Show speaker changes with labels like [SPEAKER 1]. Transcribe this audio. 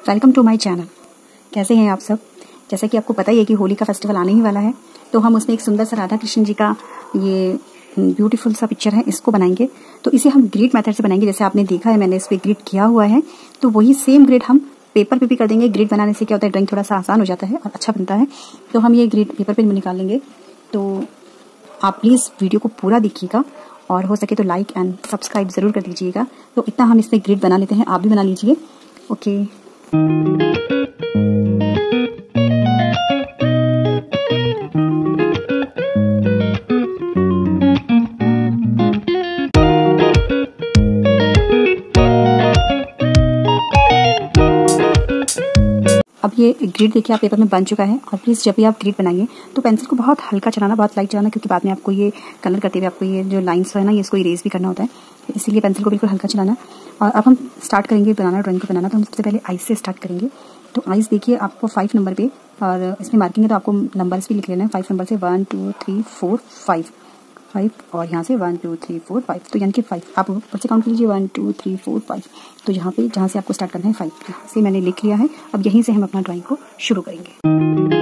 [SPEAKER 1] Welcome to my channel. कैसे हैं आप सब? जैसा कि आपको पता ही है कि होली का फेस्टिवल आने ही वाला है, तो हम उसमें एक सुंदर सा राधा कृष्ण जी का ये ब्यूटीफुल सा पिक्चर है, इसको बनाएंगे। तो इसे हम ग्रिड मेथड से बनाएंगे। जैसे आपने देखा है मैंने इस पर ग्रिड किया हुआ है, तो वही सेम ग्रिड हम पेपर पे भी कर देंगे। ग्रिड बनाने से क्या होता है, ड्राइंग थोड़ा सा आसान हो जाता है और अच्छा बनता है। तो हम ये ग्रिड पेपर पे निकाल लेंगे। तो आप प्लीज़ वीडियो को पूरा देखिएगा और हो सके तो लाइक एंड सब्सक्राइब ज़रूर कर दीजिएगा। तो इतना हम इसमें ग्रिड बना लेते हैं, आप भी बना लीजिए। ओके। अब ये ग्रिड देखिए आप पेपर में बन चुका है। और प्लीज़ जब भी आप ग्रिड बनाइए तो पेंसिल को बहुत हल्का चलाना, बहुत लाइट चलाना, क्योंकि बाद में आपको ये कलर करते हुए आपको ये जो लाइन्स है ना, ये इसको इरेज भी करना होता है। इसीलिए पेंसिल को बिल्कुल हल्का चलाना। और अब हम स्टार्ट करेंगे बनाना, ड्राइंग को बनाना। तो हम सबसे पहले आइज से स्टार्ट करेंगे। तो आइज देखिए आपको 5 नंबर पे, और इसमें मार्किंग है तो आपको नंबर्स भी लिख लेना है। 5 नंबर से 1 2 3 4 5 और यहाँ से 1 2 3 4 5। तो यानी कि 5 आप ऊपर से काउंट कीजिए, 1 2 3 4 5। तो यहाँ पे जहाँ से आपको स्टार्ट करना है 5 से मैंने लिख लिया है। अब यहीं से हम अपना ड्राइंग को शुरू करेंगे।